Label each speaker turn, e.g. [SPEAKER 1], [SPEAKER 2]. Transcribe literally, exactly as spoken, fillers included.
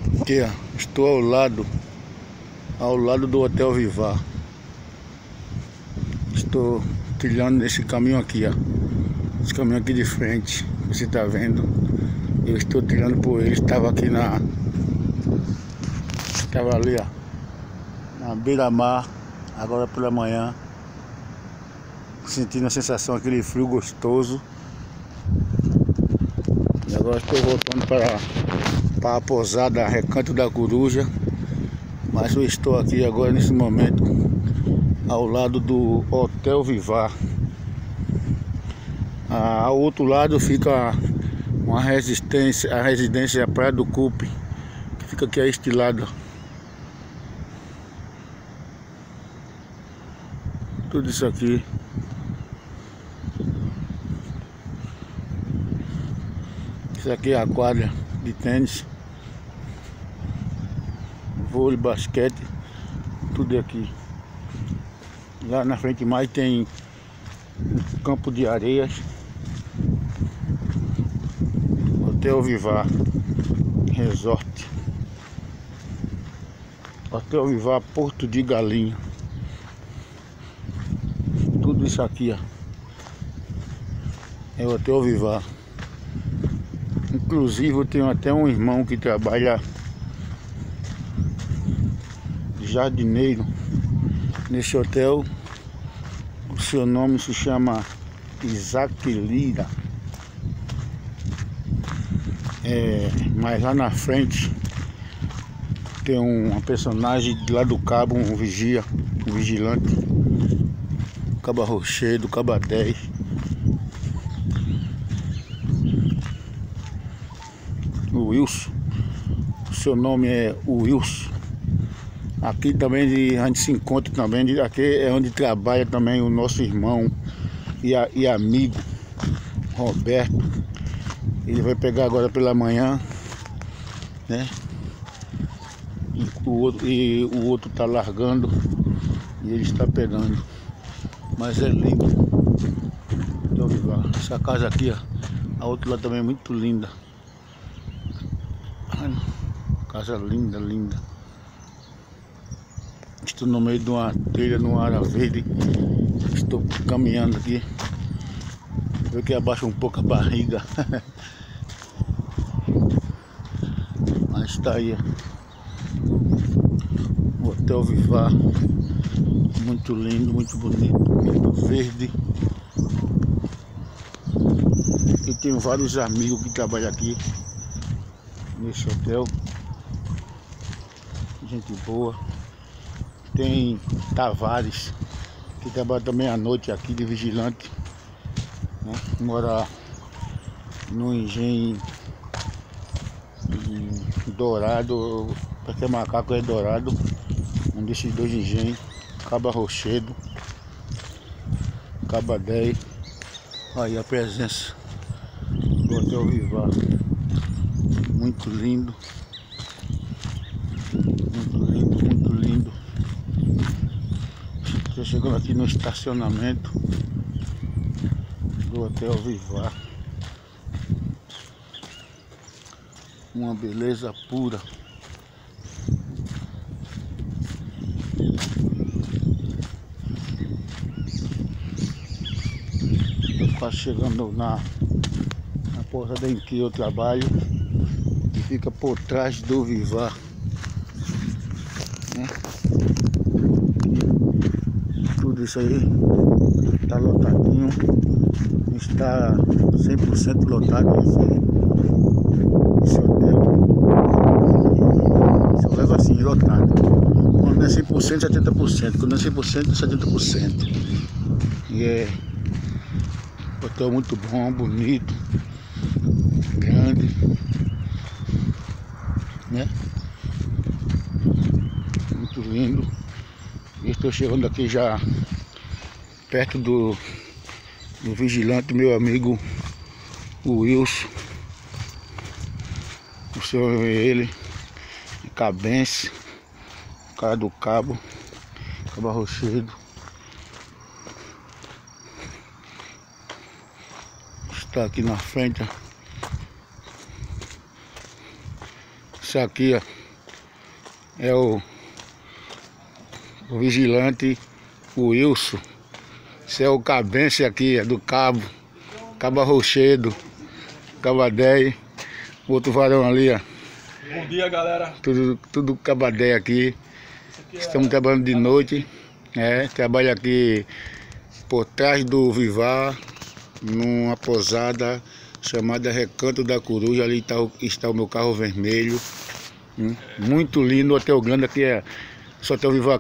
[SPEAKER 1] Aqui, ó, estou ao lado, ao lado do Hotel Vivar. Estou trilhando nesse caminho aqui, ó. Esse caminho aqui de frente, você tá vendo? Eu estou trilhando por ele. Estava aqui na, estava ali, ó, na beira-mar, agora pela manhã, sentindo a sensação, aquele frio gostoso. E agora estou voltando para, para a pousada Recanto da Coruja. Mas eu estou aqui agora nesse momento ao lado do Hotel Vivar. Ah, ao outro lado fica uma resistência, a residência Praia do Cupe, que fica aqui a este lado. Tudo isso aqui. Isso aqui é a quadra de tênis, vôlei, basquete, tudo aqui. Lá na frente mais tem um campo de areias. Hotel Vivar Resort. Hotel Vivar Porto de Galinha. Tudo isso aqui, ó, é o Hotel Vivar. Inclusive eu tenho até um irmão que trabalha de jardineiro nesse hotel. O seu nome se chama Isaac Lira. É, mas lá na frente tem uma personagem de lá do cabo, um vigia, um vigilante, Caba Rochedo, Caba dez. O Wilson, o seu nome é o Wilson. Aqui também a gente se encontra também, aqui é onde trabalha também o nosso irmão e, a, e amigo Roberto. Ele vai pegar agora pela manhã, né? E o outro, e o outro tá largando e ele está pegando. Mas é lindo. Então, essa casa aqui, ó, a outra lá também é muito linda. Casa linda, linda. Estou no meio de uma trilha, numa área verde. Estou caminhando aqui. Eu que abaixo um pouco a barriga. Mas está aí, o Hotel Vivar. Muito lindo, muito bonito, muito verde. Eu tenho vários amigos que trabalham aqui nesse hotel. Gente boa. Tem Tavares, que trabalha também à noite aqui de vigilante, né? Mora no engenho Dourado, para que é macaco é Dourado, um desses dois engenhos. Caba Rochedo, Caba dez. Aí a presença do Hotel Vivar. Muito lindo. Muito lindo, muito lindo. Estou chegando aqui no estacionamento do Hotel Vivar. Uma beleza pura. Estou quase chegando na, na pousada em que eu trabalho, que fica por trás do Vivar, né? Tudo isso aí está lotadinho, está cem por cento lotado esse, esse hotel. Só leva assim, lotado. Quando não é cem por cento, setenta por cento. Quando não é cem por cento, setenta por cento. E é um hotel muito bom, bonito, grande, né? Muito lindo. Estou chegando aqui já perto do, do vigilante, meu amigo o Wilson. O senhor é ele, Cabense, cara do Cabo, Caba Rochedo. Está aqui na frente. Isso aqui, ó, é o, o vigilante, o Wilson. Esse é o cabense aqui, é do Cabo, Cabo Arrochedo, Cabadé. O outro varão ali, ó.
[SPEAKER 2] Bom dia, galera.
[SPEAKER 1] Tudo, tudo Cabadé aqui. aqui é... Estamos trabalhando de noite. É, trabalho aqui por trás do Vivar, numa pousada chamada Recanto da Coruja. Ali está o, está o meu carro vermelho. Hum, muito lindo, o hotel grande aqui é. Só tem o Vivar.